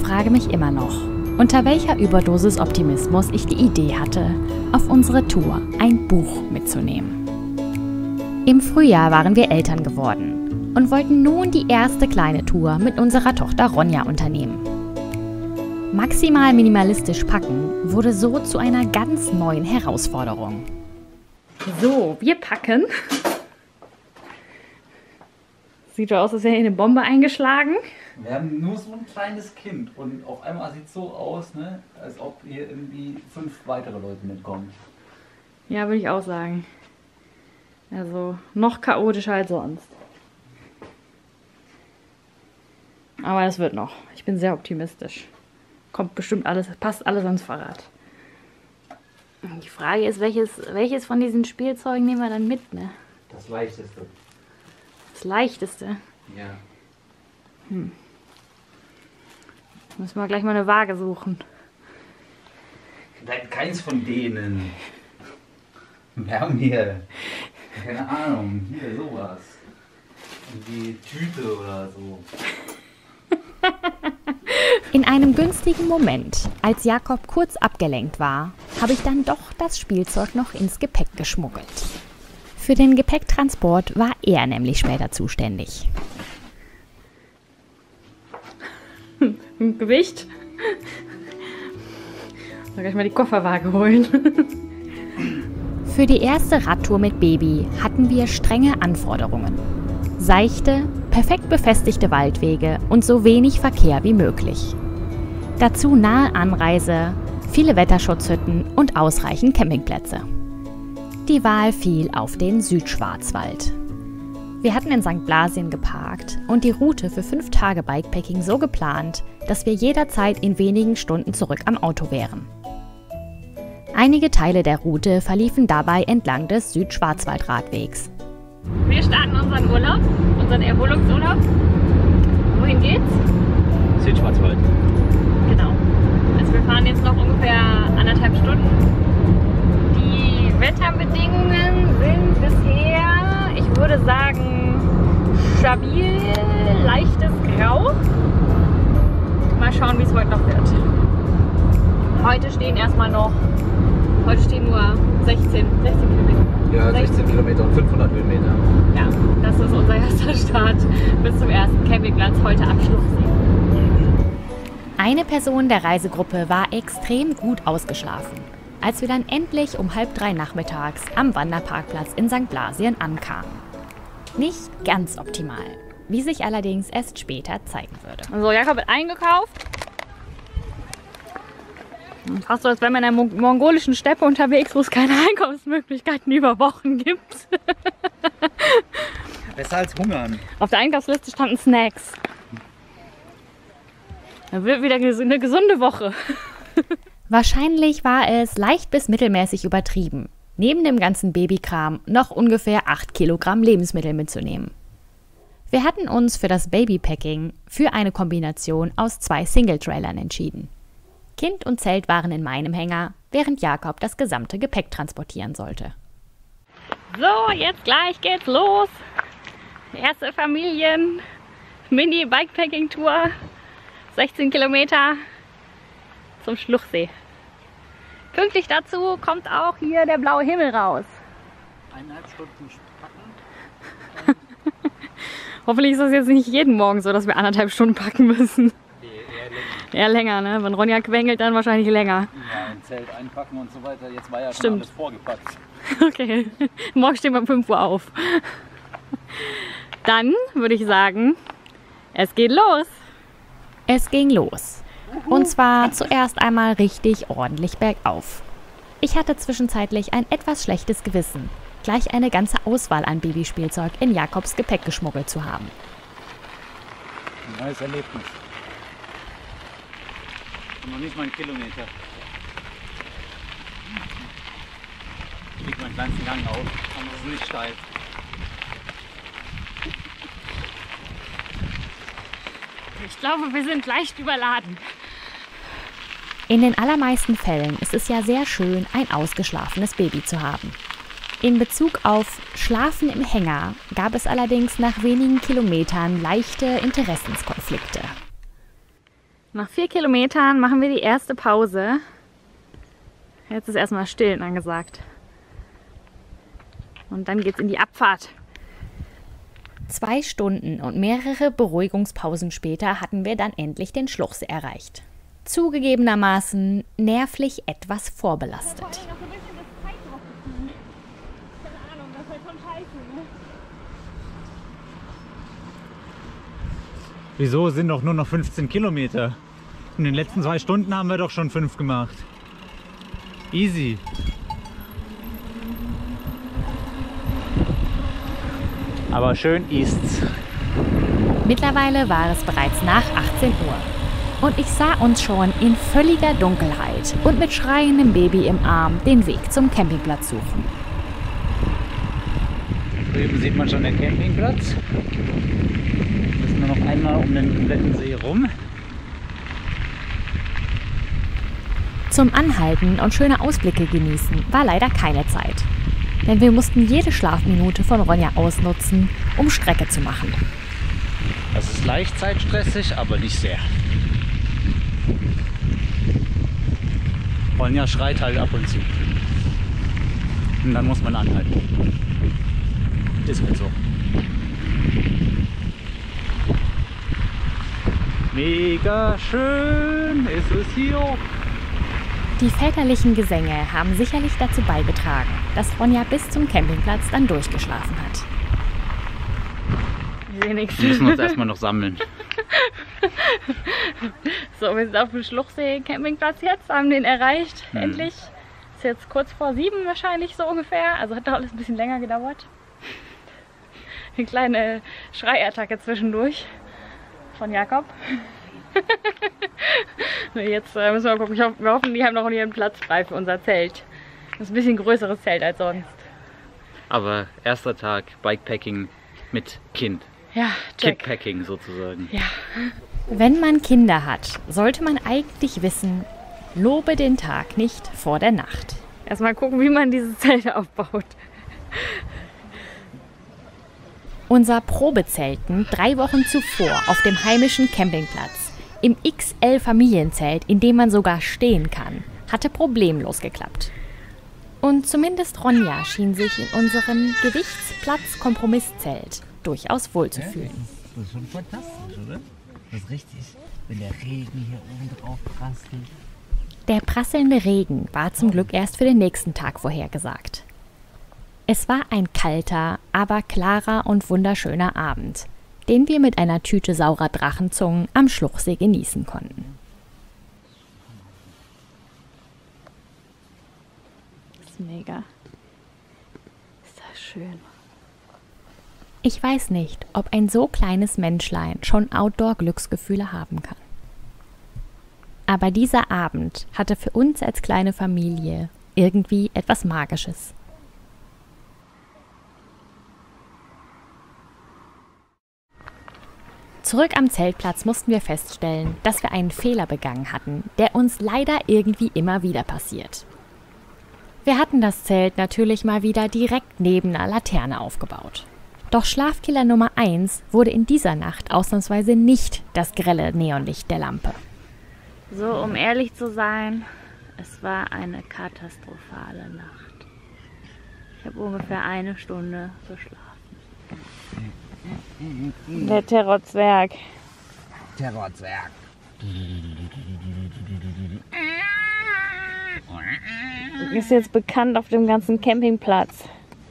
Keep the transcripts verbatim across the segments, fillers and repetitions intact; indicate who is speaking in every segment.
Speaker 1: frage mich immer noch, unter welcher Überdosis Optimismus ich die Idee hatte, auf unsere Tour ein Buch mitzunehmen. Im Frühjahr waren wir Eltern geworden und wollten nun die erste kleine Tour mit unserer Tochter Ronja unternehmen. Maximal minimalistisch packen wurde so zu einer ganz neuen Herausforderung. So, wir packen. Sieht so aus, als wäre hier eine Bombe eingeschlagen.
Speaker 2: Wir haben nur so ein kleines Kind und auf einmal sieht es so aus, ne, als ob hier irgendwie fünf weitere Leute mitkommen.
Speaker 1: Ja, würde ich auch sagen. Also noch chaotischer als sonst. Aber es wird noch. Ich bin sehr optimistisch. Kommt bestimmt alles, passt alles ans Fahrrad. Die Frage ist, welches, welches von diesen Spielzeugen nehmen wir dann mit, ne?
Speaker 2: Das leichteste.
Speaker 1: Das leichteste?
Speaker 2: Ja.
Speaker 1: Hm. Müssen wir gleich mal eine Waage suchen.
Speaker 2: Nein, keins von denen. Wir haben hier, keine Ahnung, hier sowas. Die Tüte oder so.
Speaker 1: In einem günstigen Moment, als Jakob kurz abgelenkt war, habe ich dann doch das Spielzeug noch ins Gepäck geschmuggelt. Für den Gepäcktransport war er nämlich später zuständig. Hm, Gewicht? Soll ich mal die Kofferwaage holen? Für die erste Radtour mit Baby hatten wir strenge Anforderungen. Seichte, perfekt befestigte Waldwege und so wenig Verkehr wie möglich. Dazu nahe Anreise, viele Wetterschutzhütten und ausreichend Campingplätze. Die Wahl fiel auf den Südschwarzwald. Wir hatten in Sankt Blasien geparkt und die Route für fünf Tage Bikepacking so geplant, dass wir jederzeit in wenigen Stunden zurück am Auto wären. Einige Teile der Route verliefen dabei entlang des Südschwarzwaldradwegs. Wir starten unseren Urlaub, unseren Erholungsurlaub. Wohin geht's?
Speaker 2: Südschwarzwald.
Speaker 1: Genau. Also wir fahren jetzt noch ungefähr anderthalb Stunden. Die Wetterbedingungen sind bisher, ich würde sagen, stabil, leichtes Grau. Mal schauen, wie es heute noch wird. Heute stehen erstmal noch, heute stehen nur sechzehn, sechzehn Kilometer.
Speaker 2: Ja, sechzehn Kilometer und fünfhundert Höhenmeter.
Speaker 1: Ja, das ist unser erster Start bis zum ersten Campingplatz heute am Schluchsee. Eine Person der Reisegruppe war extrem gut ausgeschlafen, als wir dann endlich um halb drei nachmittags am Wanderparkplatz in Sankt Blasien ankamen. Nicht ganz optimal, wie sich allerdings erst später zeigen würde. Also Jakob hat eingekauft. Fast so, als wären wir in der Mong mongolischen Steppe unterwegs, wo es keine Einkaufsmöglichkeiten über Wochen gibt.
Speaker 2: Besser als hungern.
Speaker 1: Auf der Einkaufsliste standen Snacks. Da wird wieder eine gesunde Woche. Wahrscheinlich war es leicht bis mittelmäßig übertrieben, neben dem ganzen Babykram noch ungefähr acht Kilogramm Lebensmittel mitzunehmen. Wir hatten uns für das Babypacking für eine Kombination aus zwei Single-Trailern entschieden. Kind und Zelt waren in meinem Hänger, während Jakob das gesamte Gepäck transportieren sollte. So, jetzt gleich geht's los. Erste Familien-Mini-Bikepacking-Tour. sechzehn Kilometer zum Schluchsee. Pünktlich dazu kommt auch hier der blaue Himmel raus.
Speaker 2: Eineinhalb Stunden packen.
Speaker 1: Hoffentlich ist das jetzt nicht jeden Morgen so, dass wir anderthalb Stunden packen müssen.
Speaker 2: Eher länger.
Speaker 1: Eher länger, ne? Wenn Ronja quengelt, dann wahrscheinlich länger.
Speaker 2: Ja, ein Zelt einpacken und so weiter. Jetzt war ja schon
Speaker 1: Stimmt.
Speaker 2: alles vorgepackt.
Speaker 1: Okay, morgen stehen wir um fünf Uhr auf. Dann würde ich sagen, es geht los. Es ging los. Und zwar zuerst einmal richtig ordentlich bergauf. Ich hatte zwischenzeitlich ein etwas schlechtes Gewissen, gleich eine ganze Auswahl an Babyspielzeug in Jakobs Gepäck geschmuggelt zu haben.
Speaker 2: Ein neues Erlebnis. Noch nicht mal einen Kilometer. Ich leg meinen kleinsten Gang auf, aber es ist nicht steil.
Speaker 1: Ich glaube, wir sind leicht überladen. In den allermeisten Fällen ist es ja sehr schön, ein ausgeschlafenes Baby zu haben. In Bezug auf Schlafen im Hänger gab es allerdings nach wenigen Kilometern leichte Interessenskonflikte. Nach vier Kilometern machen wir die erste Pause. Jetzt ist erstmal Stillen angesagt. Und dann geht's in die Abfahrt. Zwei Stunden und mehrere Beruhigungspausen später hatten wir dann endlich den Schluchsee erreicht. Zugegebenermaßen nervlich etwas vorbelastet.
Speaker 2: Wieso sind doch nur noch fünfzehn Kilometer? In den letzten zwei Stunden haben wir doch schon fünf gemacht. Easy. Aber schön ist's.
Speaker 1: Mittlerweile war es bereits nach achtzehn Uhr und ich sah uns schon in völliger Dunkelheit und mit schreiendem Baby im Arm den Weg zum Campingplatz suchen.
Speaker 2: Drüben sieht man schon den Campingplatz. Müssen wir noch einmal um den kompletten See rum.
Speaker 1: Zum Anhalten und schöne Ausblicke genießen war leider keine Zeit. Denn wir mussten jede Schlafminute von Ronja ausnutzen, um Strecke zu machen.
Speaker 2: Das ist leicht zeitstressig, aber nicht sehr. Ronja schreit halt ab und zu. Und dann muss man anhalten. Ist halt so. Mega schön ist es hier.
Speaker 1: Die väterlichen Gesänge haben sicherlich dazu beigetragen, dass Ronja bis zum Campingplatz dann durchgeschlafen hat.
Speaker 2: Wenigstens. Wir müssen uns erstmal noch sammeln.
Speaker 1: So, wir sind auf dem Schluchsee-Campingplatz jetzt, haben den erreicht, hm. endlich. Ist jetzt kurz vor sieben wahrscheinlich so ungefähr, also hat doch alles ein bisschen länger gedauert. Eine kleine Schreiattacke zwischendurch von Jakob. Jetzt äh, müssen wir mal gucken. Ich hoffe, wir hoffen, die haben noch ihren Platz frei für unser Zelt. Das ist ein bisschen größeres Zelt als sonst.
Speaker 2: Aber erster Tag Bikepacking mit Kind.
Speaker 1: Ja, check.
Speaker 2: Kidpacking sozusagen.
Speaker 1: Ja. Wenn man Kinder hat, sollte man eigentlich wissen, lobe den Tag nicht vor der Nacht. Erstmal gucken, wie man dieses Zelt aufbaut. Unser Probezelten drei Wochen zuvor auf dem heimischen Campingplatz im X L-Familienzelt, in dem man sogar stehen kann, hatte problemlos geklappt. Und zumindest Ronja schien sich in unserem Gewichtsplatz-Kompromisszelt durchaus wohlzufühlen.
Speaker 3: Ja, das, ist, das ist schon fantastisch, oder? Das ist richtig, wenn der Regen hier oben drauf prasselt.
Speaker 1: Der prasselnde Regen war zum Glück erst für den nächsten Tag vorhergesagt. Es war ein kalter, aber klarer und wunderschöner Abend, den wir mit einer Tüte saurer Drachenzungen am Schluchsee genießen konnten. Das ist mega. Ist das schön. Ich weiß nicht, ob ein so kleines Menschlein schon Outdoor-Glücksgefühle haben kann. Aber dieser Abend hatte für uns als kleine Familie irgendwie etwas Magisches. Zurück am Zeltplatz mussten wir feststellen, dass wir einen Fehler begangen hatten, der uns leider irgendwie immer wieder passiert. Wir hatten das Zelt natürlich mal wieder direkt neben einer Laterne aufgebaut. Doch Schlafkiller Nummer eins wurde in dieser Nacht ausnahmsweise nicht das grelle Neonlicht der Lampe. So, um ehrlich zu sein, es war eine katastrophale Nacht. Ich habe ungefähr eine Stunde geschlafen. Der Terrorzwerg.
Speaker 3: Terrorzwerg.
Speaker 1: Ist jetzt bekannt auf dem ganzen Campingplatz.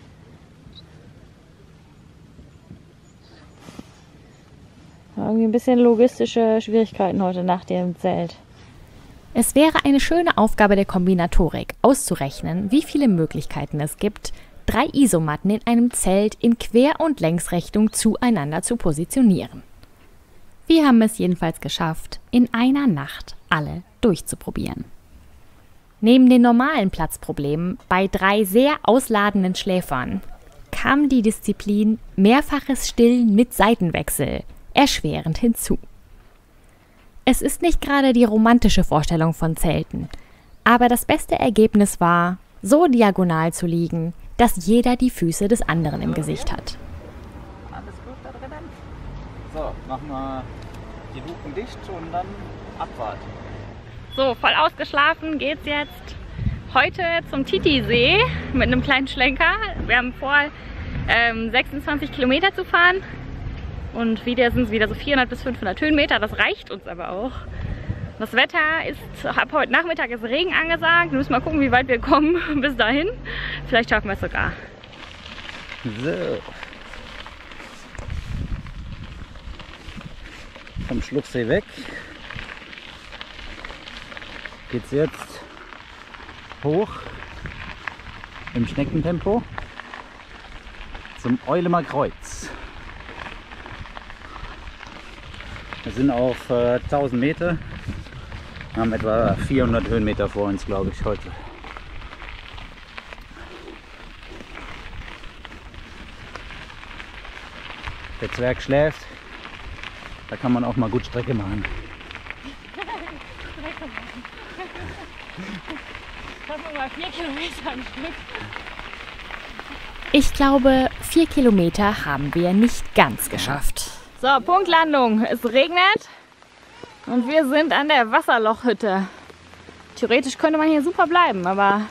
Speaker 1: Irgendwie ein bisschen logistische Schwierigkeiten heute Nacht hier im Zelt. Es wäre eine schöne Aufgabe der Kombinatorik, auszurechnen, wie viele Möglichkeiten es gibt, drei Isomatten in einem Zelt in Quer- und Längsrichtung zueinander zu positionieren. Wir haben es jedenfalls geschafft, in einer Nacht alle durchzuprobieren. Neben den normalen Platzproblemen bei drei sehr ausladenden Schläfern kam die Disziplin mehrfaches Stillen mit Seitenwechsel erschwerend hinzu. Es ist nicht gerade die romantische Vorstellung von Zelten, aber das beste Ergebnis war, so diagonal zu liegen, dass jeder die Füße des anderen im Gesicht hat.
Speaker 2: Alles gut da drinnen? So, machen wir die Luken dicht und dann abwarten.
Speaker 1: So, voll ausgeschlafen geht's jetzt heute zum Titisee mit einem kleinen Schlenker. Wir haben vor, ähm, sechsundzwanzig Kilometer zu fahren und wieder sind es wieder so vierhundert bis fünfhundert Höhenmeter. Das reicht uns aber auch. Das Wetter ist, ab heute Nachmittag ist Regen angesagt. Wir müssen mal gucken, wie weit wir kommen bis dahin. Vielleicht schaffen wir es sogar.
Speaker 2: So. Vom Schluchsee weg. Geht's jetzt hoch im Schneckentempo zum Eulemer Kreuz. Wir sind auf äh, tausend Meter. Wir haben etwa vierhundert Höhenmeter vor uns, glaube ich, heute. Der Zwerg schläft. Da kann man auch mal gut Strecke machen.
Speaker 1: Ich glaube, vier Kilometer haben wir nicht ganz geschafft. So, Punktlandung. Es regnet und wir sind an der Wasserlochhütte. Theoretisch könnte man hier super bleiben, aber...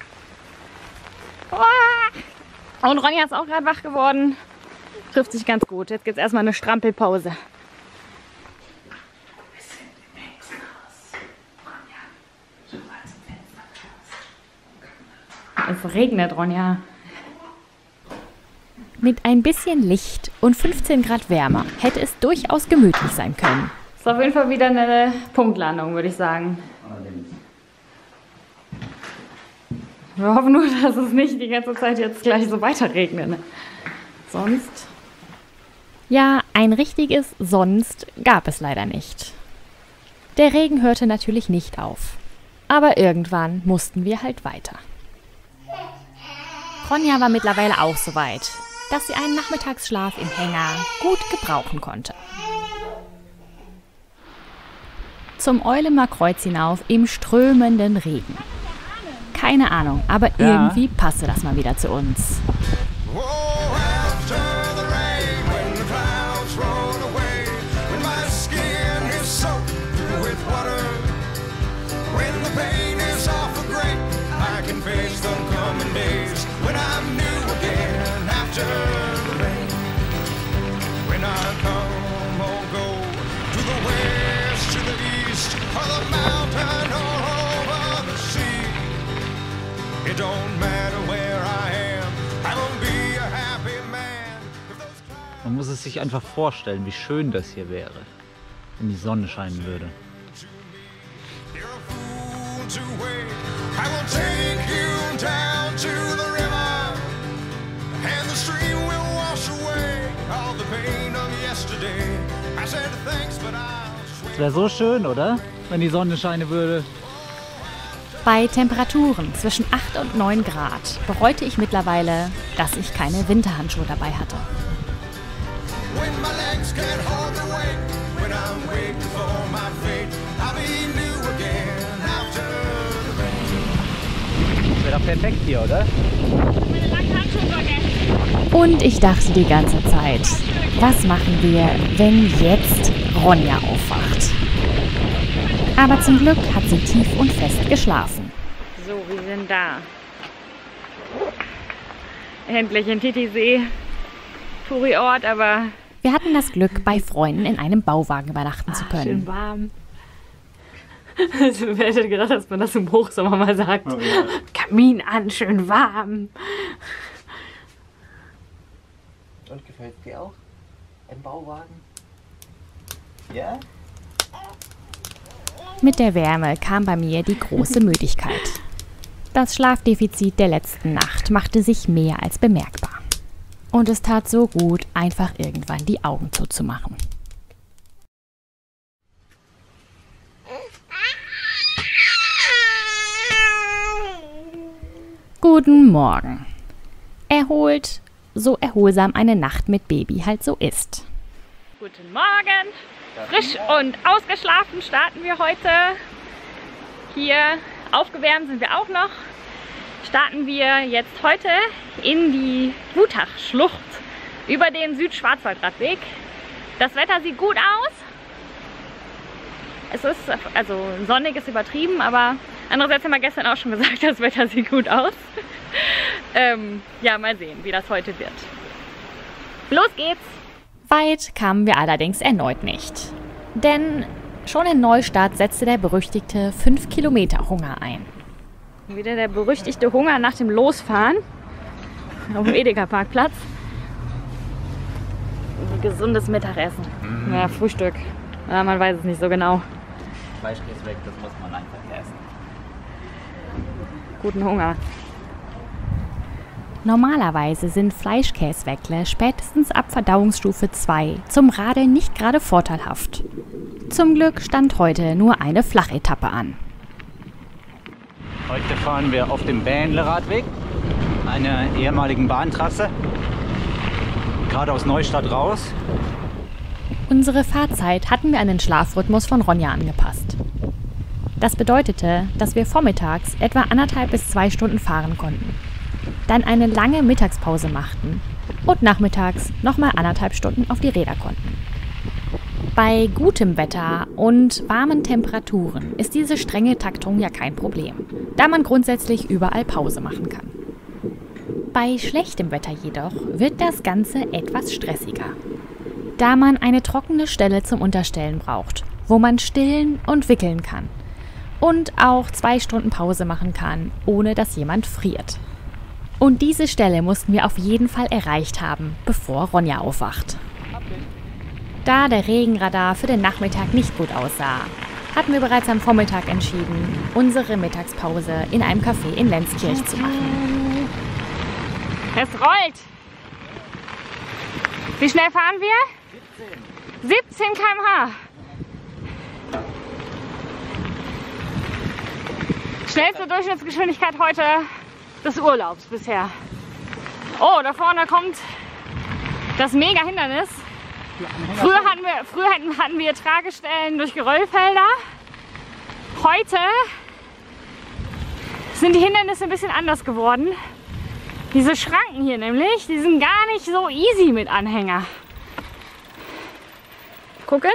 Speaker 1: Und Ronja ist auch gerade wach geworden. Trifft sich ganz gut. Jetzt gibt es erstmal eine Strampelpause. Es regnet, Ronja. Mit ein bisschen Licht und fünfzehn Grad wärmer hätte es durchaus gemütlich sein können. Ist auf jeden Fall wieder eine Punktlandung, würde ich sagen. Wir hoffen nur, dass es nicht die ganze Zeit jetzt gleich so weiter regnet. Sonst? Ja, ein richtiges Sonst gab es leider nicht. Der Regen hörte natürlich nicht auf. Aber irgendwann mussten wir halt weiter. Ronja war mittlerweile auch so weit, dass sie einen Nachmittagsschlaf im Hänger gut gebrauchen konnte. Zum Eulemer Kreuz hinauf im strömenden Regen. Keine Ahnung, aber ja, irgendwie passte das mal wieder zu uns.
Speaker 2: Man muss es sich einfach vorstellen, wie schön das hier wäre, wenn die Sonne scheinen würde. Es wäre so schön, oder? Wenn die Sonne scheinen würde.
Speaker 1: Bei Temperaturen zwischen acht und neun Grad bereute ich mittlerweile, dass ich keine Winterhandschuhe dabei hatte.
Speaker 2: Das wäre doch perfekt hier, oder?
Speaker 1: Und ich dachte die ganze Zeit, was machen wir, wenn jetzt Ronja aufwacht? Aber zum Glück hat sie tief und fest geschlafen. So, wir sind da. Endlich in Titisee. Touri-Ort, aber... Wir hatten das Glück, bei Freunden in einem Bauwagen übernachten zu können. Schön warm. Also, wer hätte gedacht, dass man das im Hochsommer mal sagt? Oh, ja. Kamin an, schön warm.
Speaker 3: Und gefällt dir auch im Bauwagen?
Speaker 2: Ja?
Speaker 1: Mit der Wärme kam bei mir die große Müdigkeit. Das Schlafdefizit der letzten Nacht machte sich mehr als bemerkbar. Und es tat so gut, einfach irgendwann die Augen zuzumachen. Guten Morgen. Erholt, so erholsam eine Nacht mit Baby halt so ist. Guten Morgen. Frisch und ausgeschlafen starten wir heute. Hier aufgewärmt sind wir auch noch. Starten wir jetzt heute in die Wutachschlucht über den Südschwarzwaldradweg. Das Wetter sieht gut aus. Es ist, also sonnig ist übertrieben, aber andererseits haben wir gestern auch schon gesagt, das Wetter sieht gut aus. ähm, ja, mal sehen, wie das heute wird. Los geht's! Weit kamen wir allerdings erneut nicht. Denn schon in Neustadt setzte der berüchtigte fünf Kilometer Hunger ein. Wieder der berüchtigte Hunger nach dem Losfahren auf dem Edeka-Parkplatz. Ein gesundes Mittagessen. Mm. Ja, Frühstück. Ja, man weiß es nicht so genau.
Speaker 3: Fleischkäse weg, das muss man einfach essen.
Speaker 1: Guten Hunger. Normalerweise sind Fleischkäsweckle spätestens ab Verdauungsstufe zwei zum Radeln nicht gerade vorteilhaft. Zum Glück stand heute nur eine Flachetappe an.
Speaker 2: Heute fahren wir auf dem Bähnle-Radweg, einer ehemaligen Bahntrasse, gerade aus Neustadt raus.
Speaker 1: Unsere Fahrzeit hatten wir an den Schlafrhythmus von Ronja angepasst. Das bedeutete, dass wir vormittags etwa anderthalb bis zwei Stunden fahren konnten, dann eine lange Mittagspause machten und nachmittags nochmal anderthalb Stunden auf die Räder konnten. Bei gutem Wetter und warmen Temperaturen ist diese strenge Taktung ja kein Problem, da man grundsätzlich überall Pause machen kann. Bei schlechtem Wetter jedoch wird das Ganze etwas stressiger, da man eine trockene Stelle zum Unterstellen braucht, wo man stillen und wickeln kann und auch zwei Stunden Pause machen kann, ohne dass jemand friert. Und diese Stelle mussten wir auf jeden Fall erreicht haben, bevor Ronja aufwacht. Da der Regenradar für den Nachmittag nicht gut aussah, hatten wir bereits am Vormittag entschieden, unsere Mittagspause in einem Café in Lenzkirch zu machen. Es rollt! Wie schnell fahren wir? siebzehn Kilometer pro Stunde. Schnellste Durchschnittsgeschwindigkeit heute des Urlaubs bisher. Oh, da vorne kommt das Mega-Hindernis. Früher hatten wir, früher hatten, hatten wir Tragestellen durch Geröllfelder. Heute sind die Hindernisse ein bisschen anders geworden. Diese Schranken hier nämlich, die sind gar nicht so easy mit Anhänger. Gucken.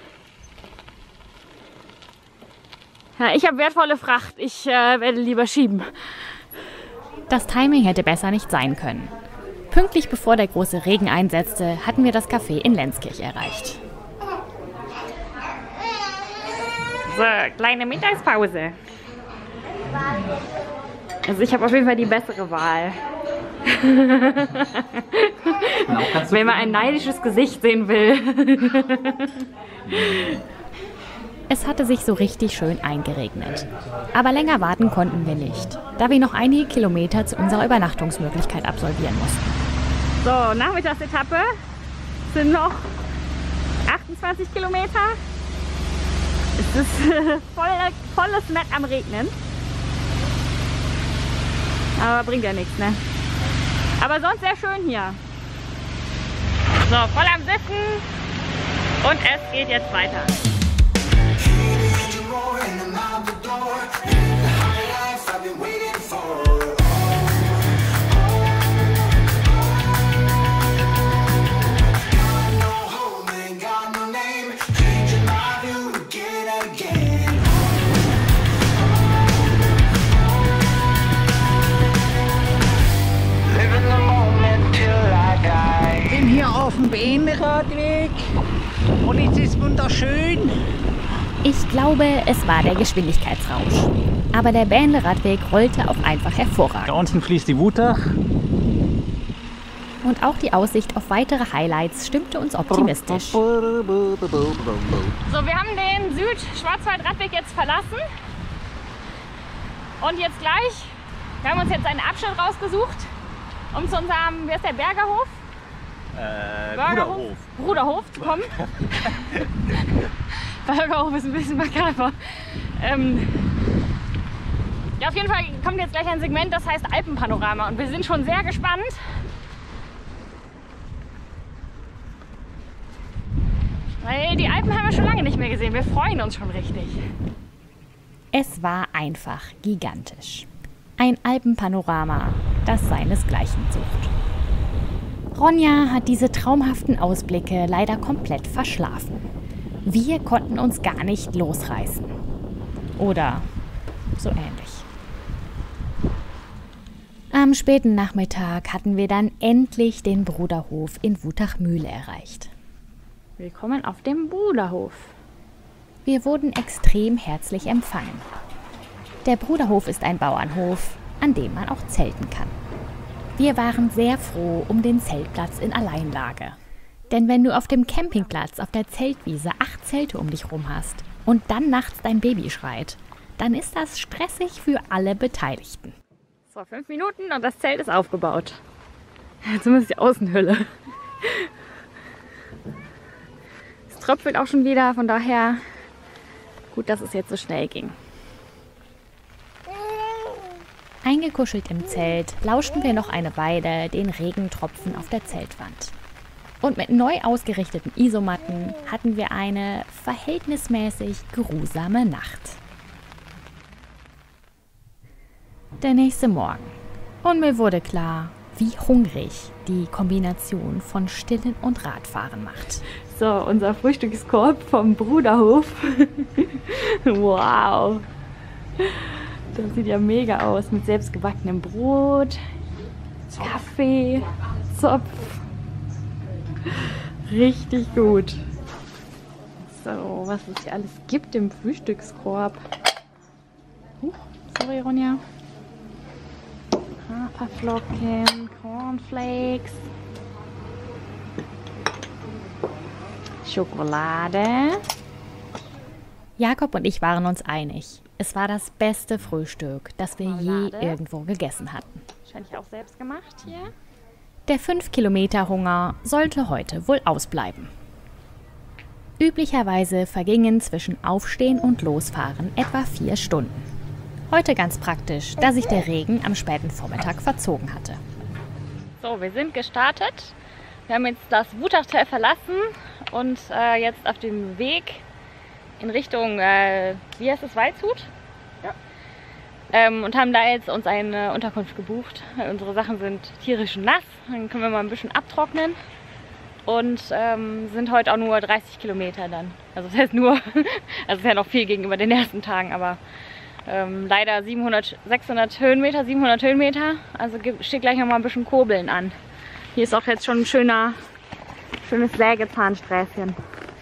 Speaker 1: Ja, ich habe wertvolle Fracht. Ich äh, werde lieber schieben. Das Timing hätte besser nicht sein können. Pünktlich bevor der große Regen einsetzte, hatten wir das Café in Lenzkirch erreicht. So, kleine Mittagspause. Also ich habe auf jeden Fall die bessere Wahl. Wenn man ein neidisches Gesicht sehen will. Es hatte sich so richtig schön eingeregnet. Aber länger warten konnten wir nicht, da wir noch einige Kilometer zu unserer Übernachtungsmöglichkeit absolvieren mussten. So, Nachmittagsetappe sind noch achtundzwanzig Kilometer. Es ist äh, voll, volles Nett am Regnen. Aber bringt ja nichts, ne? Aber sonst sehr schön hier. So, voll am Sitzen. Und es geht jetzt weiter.
Speaker 3: Hier auf dem Bähnle-Radweg und es ist wunderschön.
Speaker 1: Ich glaube, es war der Geschwindigkeitsrausch. Aber der Bähnle-Radweg rollte auch einfach hervorragend.
Speaker 2: Da unten fließt die Wutach.
Speaker 1: Und auch die Aussicht auf weitere Highlights stimmte uns optimistisch. So, wir haben den Süd-Schwarzwald-Radweg jetzt verlassen. Und jetzt gleich, wir haben uns jetzt einen Abschnitt rausgesucht, um zu unserem, wie heißt der, Bergerhof?
Speaker 2: Äh,
Speaker 1: Bruderhof. Bruderhof zu kommen. Bergerhof ist ein bisschen makaber. Ähm, ja, auf jeden Fall kommt jetzt gleich ein Segment, das heißt Alpenpanorama. Und wir sind schon sehr gespannt. Weil die Alpen haben wir schon lange nicht mehr gesehen. Wir freuen uns schon richtig. Es war einfach gigantisch. Ein Alpenpanorama, das seinesgleichen sucht. Ronja hat diese traumhaften Ausblicke leider komplett verschlafen. Wir konnten uns gar nicht losreißen. Oder so ähnlich. Am späten Nachmittag hatten wir dann endlich den Bruderhof in Wutachmühle erreicht. Willkommen auf dem Bruderhof. Wir wurden extrem herzlich empfangen. Der Bruderhof ist ein Bauernhof, an dem man auch zelten kann. Wir waren sehr froh um den Zeltplatz in Alleinlage. Denn wenn du auf dem Campingplatz auf der Zeltwiese acht Zelte um dich rum hast und dann nachts dein Baby schreit, dann ist das stressig für alle Beteiligten. So, fünf Minuten und das Zelt ist aufgebaut. Zumindest die Außenhülle. Es tröpfelt auch schon wieder, von daher gut, dass es jetzt so schnell ging. Eingekuschelt im Zelt lauschten wir noch eine Weile den Regentropfen auf der Zeltwand. Und mit neu ausgerichteten Isomatten hatten wir eine verhältnismäßig geruhsame Nacht. Der nächste Morgen. Und mir wurde klar, wie hungrig die Kombination von Stillen und Radfahren macht. So, unser Frühstückskorb vom Bruderhof. Wow. Das sieht ja mega aus mit selbstgebackenem Brot, Kaffee, Zopf. Richtig gut. So, was es hier alles gibt im Frühstückskorb. Huch, sorry, Ronja. Haferflocken, Cornflakes, Schokolade. Jakob und ich waren uns einig. Es war das beste Frühstück, das wir je irgendwo gegessen hatten. Wahrscheinlich auch selbst gemacht hier. Der fünf Kilometer Hunger sollte heute wohl ausbleiben. Üblicherweise vergingen zwischen Aufstehen und Losfahren etwa vier Stunden. Heute ganz praktisch, da sich der Regen am späten Vormittag verzogen hatte. So, wir sind gestartet. Wir haben jetzt das Wutachtal verlassen und äh, jetzt auf dem Weg in Richtung, äh, wie heißt es, Waldshut? Ja. Ähm, und haben da jetzt uns eine Unterkunft gebucht. Unsere Sachen sind tierisch nass, dann können wir mal ein bisschen abtrocknen. Und ähm, sind heute auch nur dreißig Kilometer dann. Also das heißt nur, also es ist ja noch viel gegenüber den ersten Tagen, aber ähm, leider siebenhundert, sechshundert Höhenmeter, siebenhundert Höhenmeter. Also steht gleich noch mal ein bisschen Kurbeln an. Hier ist auch jetzt schon ein schöner, schönes Sägezahnsträßchen.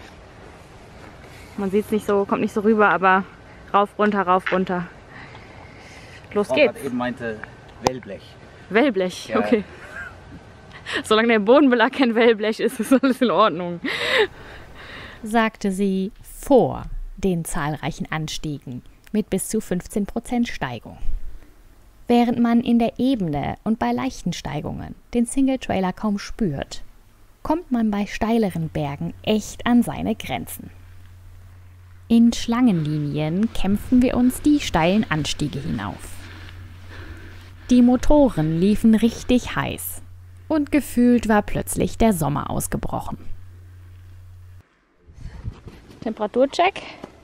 Speaker 1: Man sieht es nicht so, kommt nicht so rüber, aber rauf, runter, rauf, runter. Los
Speaker 3: Frau
Speaker 1: geht's.
Speaker 3: eben meinte Wellblech.
Speaker 1: Wellblech,
Speaker 3: Ja.
Speaker 1: okay. Solange der Bodenbelag kein Wellblech ist, ist alles in Ordnung. Sagte sie vor den zahlreichen Anstiegen mit bis zu fünfzehn Prozent Steigung. Während man in der Ebene und bei leichten Steigungen den Single-Trailer kaum spürt, kommt man bei steileren Bergen echt an seine Grenzen. In Schlangenlinien kämpfen wir uns die steilen Anstiege hinauf. Die Motoren liefen richtig heiß und gefühlt war plötzlich der Sommer ausgebrochen. Temperaturcheck.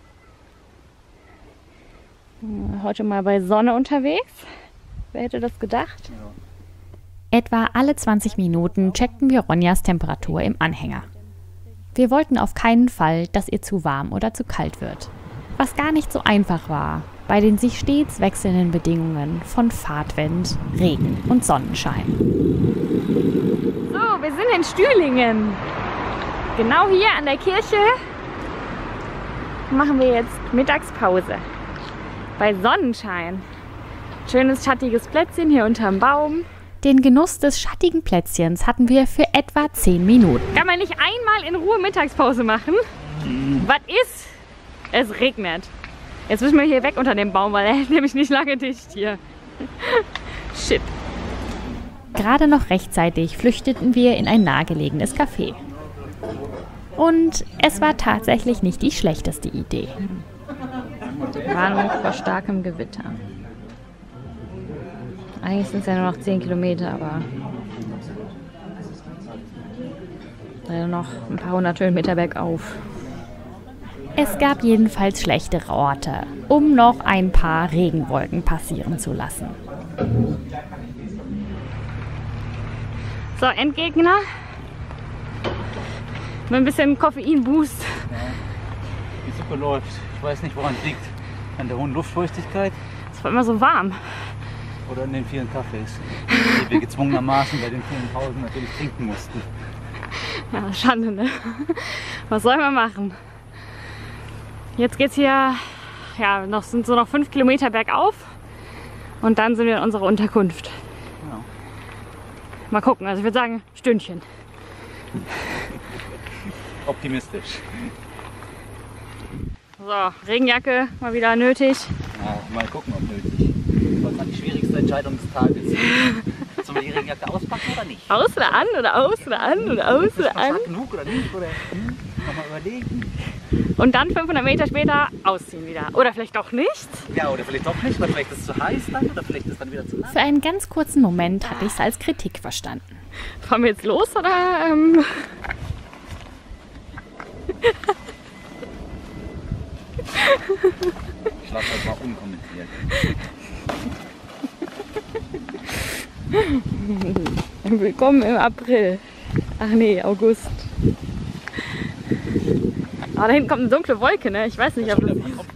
Speaker 1: Heute mal bei Sonne unterwegs. Wer hätte das gedacht? Ja. Etwa alle zwanzig Minuten checkten wir Ronjas Temperatur im Anhänger. Wir wollten auf keinen Fall, dass ihr zu warm oder zu kalt wird. Was gar nicht so einfach war bei den sich stets wechselnden Bedingungen von Fahrtwind, Regen und Sonnenschein. So, wir sind in Stühlingen. Genau hier an der Kirche machen wir jetzt Mittagspause. Bei Sonnenschein. Schönes schattiges Plätzchen hier unterm Baum. Den Genuss des schattigen Plätzchens hatten wir für etwa zehn Minuten. Kann man nicht einmal in Ruhe Mittagspause machen? Mhm. Was ist? Es regnet. Jetzt müssen wir hier weg unter dem Baum, weil er hält nämlich nicht lange dicht hier. Shit. Gerade noch rechtzeitig flüchteten wir in ein nahegelegenes Café. Und es war tatsächlich nicht die schlechteste Idee. Warnung vor starkem Gewitter. Eigentlich sind es ja nur noch zehn Kilometer, aber leider noch ein paar hundert Höhenmeter bergauf. Es gab jedenfalls schlechtere Orte, um noch ein paar Regenwolken passieren zu lassen. So, Endgegner. Mit ein bisschen Koffeinboost
Speaker 2: Die Suppe läuft. Ich weiß nicht, woran es liegt. An der hohen Luftfeuchtigkeit.
Speaker 1: Es war immer so warm.
Speaker 2: Oder an den vielen Kaffees, die wir gezwungenermaßen bei den vielen Pausen natürlich trinken mussten.
Speaker 1: Ja, Schande, ne? Was soll man machen? Jetzt geht's hier, ja, noch sind so noch fünf Kilometer bergauf und dann sind wir in unserer Unterkunft.
Speaker 2: Ja.
Speaker 1: Mal gucken, also ich würde sagen, Stündchen.
Speaker 2: Optimistisch.
Speaker 1: So, Regenjacke mal wieder nötig.
Speaker 2: Ja, mal gucken, ob nötig. Das war die schwierigste Entscheidung des Tages. Sollen wir die Regenjacke auspacken oder nicht?
Speaker 1: Aus oder an oder aus oder an oder aus oder an.
Speaker 2: Ist genug oder nicht? Oder hm, nochmal überlegen.
Speaker 1: Und dann fünfhundert Meter später ausziehen wieder. Oder vielleicht doch nicht.
Speaker 2: Ja, oder vielleicht doch nicht. Oder vielleicht ist es zu heiß dann. Oder vielleicht ist es dann wieder zu lang.
Speaker 1: Für einen ganz kurzen Moment hatte ich es als Kritik verstanden. Fahren wir jetzt los oder... Ähm
Speaker 2: Ich lasse das mal unkommentiert.
Speaker 1: Willkommen im April. Ach nee, August. Aber da hinten kommt eine dunkle Wolke, ne? Ich weiß nicht, ob das...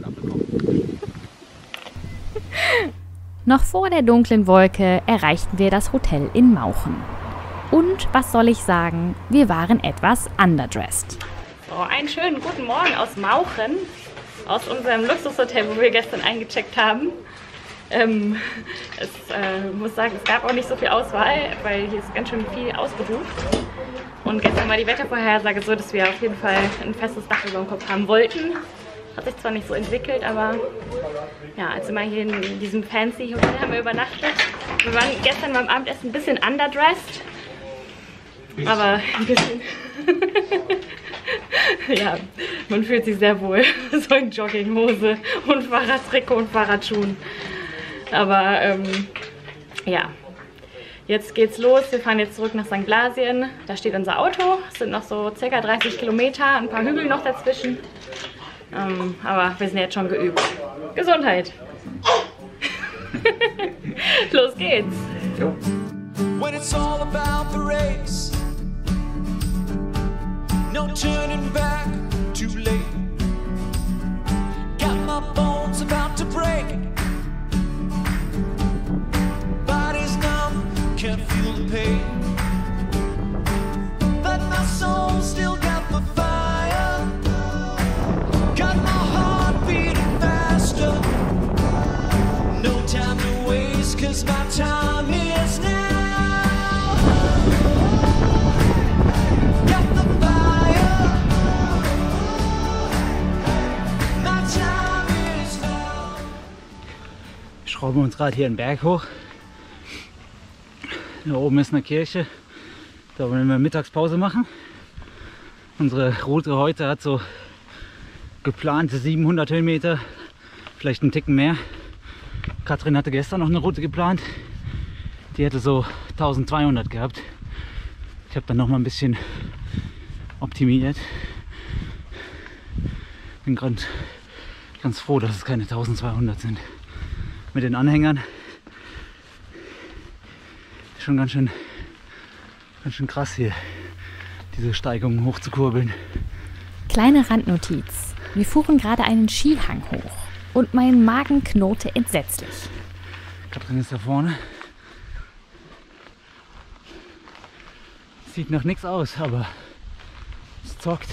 Speaker 1: Noch vor der dunklen Wolke erreichten wir das Hotel in Mauchen. Und was soll ich sagen, wir waren etwas underdressed. So, einen schönen guten Morgen aus Mauchen, aus unserem Luxushotel, wo wir gestern eingecheckt haben. Ähm, es äh, muss sagen, es gab auch nicht so viel Auswahl, weil hier ist ganz schön viel ausgebucht. Und gestern war die Wettervorhersage so, dass wir auf jeden Fall ein festes Dach über dem Kopf haben wollten. Hat sich zwar nicht so entwickelt, aber ja, also mal hier in diesem fancy Hotel haben wir übernachtet. Wir waren gestern beim Abendessen ein bisschen underdressed, aber ein bisschen. Ja, man fühlt sich sehr wohl. So in Jogginghose und Fahrradtrikot und Fahrradschuhen. Aber ähm, ja, jetzt geht's los. Wir fahren jetzt zurück nach Sankt Blasien. Da steht unser Auto. Es sind noch so circa dreißig Kilometer, ein paar Hügel noch dazwischen. Ähm, aber wir sind jetzt schon geübt. Gesundheit! Los geht's!
Speaker 2: Jo.
Speaker 4: When it's all about the race, no turning back, too late. Got my bones about to break. Body's numb, can't feel the pain. But my soul still got the fire. Got my heart beating faster. No time to waste, 'cause my time is now.
Speaker 2: Schrauben wir uns gerade hier einen Berg hoch. Da oben ist eine Kirche. Da wollen wir Mittagspause machen. Unsere Route heute hat so geplante siebenhundert Höhenmeter, vielleicht einen Ticken mehr. Katrin hatte gestern noch eine Route geplant. Die hätte so eintausendzweihundert gehabt. Ich habe dann noch mal ein bisschen optimiert. Bin gerade ganz froh, dass es keine eintausendzweihundert sind. Mit den Anhängern ist schon ganz schön, ganz schön krass hier, diese Steigungen hochzukurbeln.
Speaker 1: Kleine Randnotiz. Wir fuhren gerade einen Skihang hoch und mein Magen knurrte entsetzlich.
Speaker 2: Katrin ist da vorne. Sieht nach nichts aus, aber es zockt.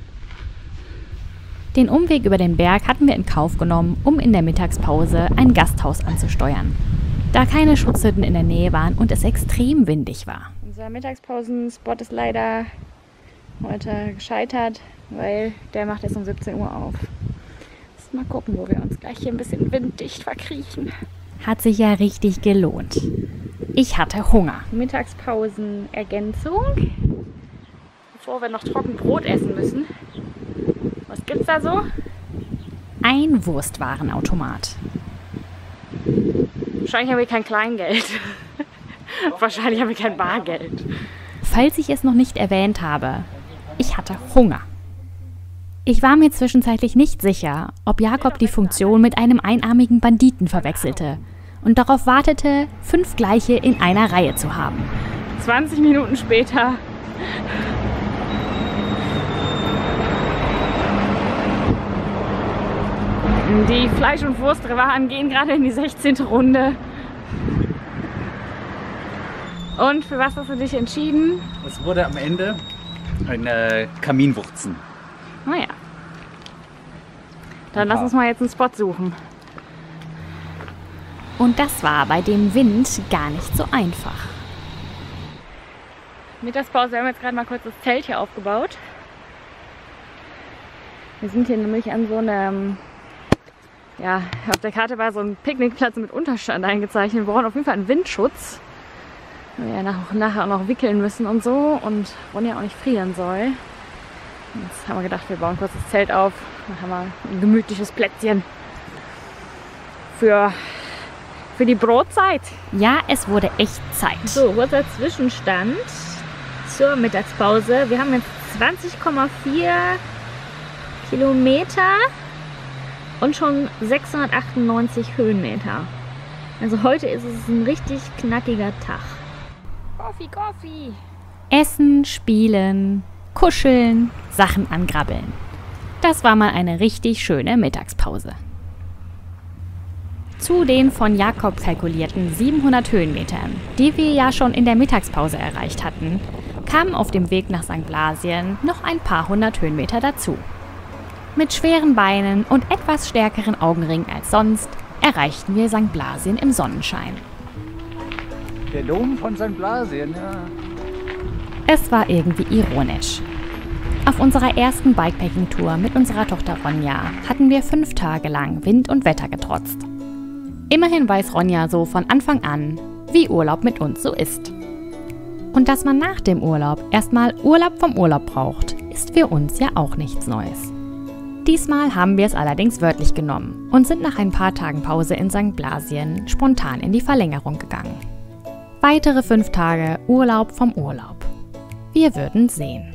Speaker 1: Den Umweg über den Berg hatten wir in Kauf genommen, um in der Mittagspause ein Gasthaus anzusteuern, da keine Schutzhütten in der Nähe waren und es extrem windig war. Unser Mittagspausenspot ist leider heute gescheitert, weil der macht erst um siebzehn Uhr auf. Mal gucken, wo wir uns gleich hier ein bisschen winddicht verkriechen. Hat sich ja richtig gelohnt. Ich hatte Hunger. Mittagspausenergänzung, bevor wir noch trocken Brot essen müssen. Was gibt's da so? Ein Wurstwarenautomat. Wahrscheinlich haben wir kein Kleingeld. Wahrscheinlich haben wir kein Bargeld. Falls ich es noch nicht erwähnt habe, ich hatte Hunger. Ich war mir zwischenzeitlich nicht sicher, ob Jakob die Funktion mit einem einarmigen Banditen verwechselte und darauf wartete, fünf gleiche in einer Reihe zu haben. zwanzig Minuten später Die Fleisch- und Wurstwaren gehen gerade in die sechzehnte Runde. Und für was hast du dich entschieden?
Speaker 2: Es wurde am Ende eine Kaminwurzen.
Speaker 1: Naja. Dann lass uns mal jetzt einen Spot suchen. Und das war bei dem Wind gar nicht so einfach. Mittagspause, wir haben jetzt gerade mal kurz das Zelt hier aufgebaut. Wir sind hier nämlich an so einem, ja, auf der Karte war so ein Picknickplatz mit Unterstand eingezeichnet. Wir brauchen auf jeden Fall einen Windschutz, weil wir ja nach, nachher auch noch wickeln müssen und so und Ronja auch nicht frieren soll. Jetzt haben wir gedacht, wir bauen kurz das Zelt auf. Dann haben wir ein gemütliches Plätzchen für, für die Brotzeit. Ja, es wurde echt Zeit. So, kurzer Zwischenstand zur Mittagspause. Wir haben jetzt zwanzig Komma vier Kilometer und schon sechshundertachtundneunzig Höhenmeter. Also heute ist es ein richtig knackiger Tag. Coffee, Coffee. Essen, spielen, kuscheln, Sachen angrabbeln. Das war mal eine richtig schöne Mittagspause. Zu den von Jakob kalkulierten siebenhundert Höhenmetern, die wir ja schon in der Mittagspause erreicht hatten, kamen auf dem Weg nach Sankt Blasien noch ein paar hundert Höhenmeter dazu. Mit schweren Beinen und etwas stärkeren Augenringen als sonst erreichten wir Sankt Blasien im Sonnenschein.
Speaker 2: Der Dom von Sankt Blasien, ja.
Speaker 1: Es war irgendwie ironisch. Auf unserer ersten Bikepacking-Tour mit unserer Tochter Ronja hatten wir fünf Tage lang Wind und Wetter getrotzt. Immerhin weiß Ronja so von Anfang an, wie Urlaub mit uns so ist. Und dass man nach dem Urlaub erstmal Urlaub vom Urlaub braucht, ist für uns ja auch nichts Neues. Diesmal haben wir es allerdings wörtlich genommen und sind nach ein paar Tagen Pause in Sankt Blasien spontan in die Verlängerung gegangen. Weitere fünf Tage Urlaub vom Urlaub. Wir würden sehen.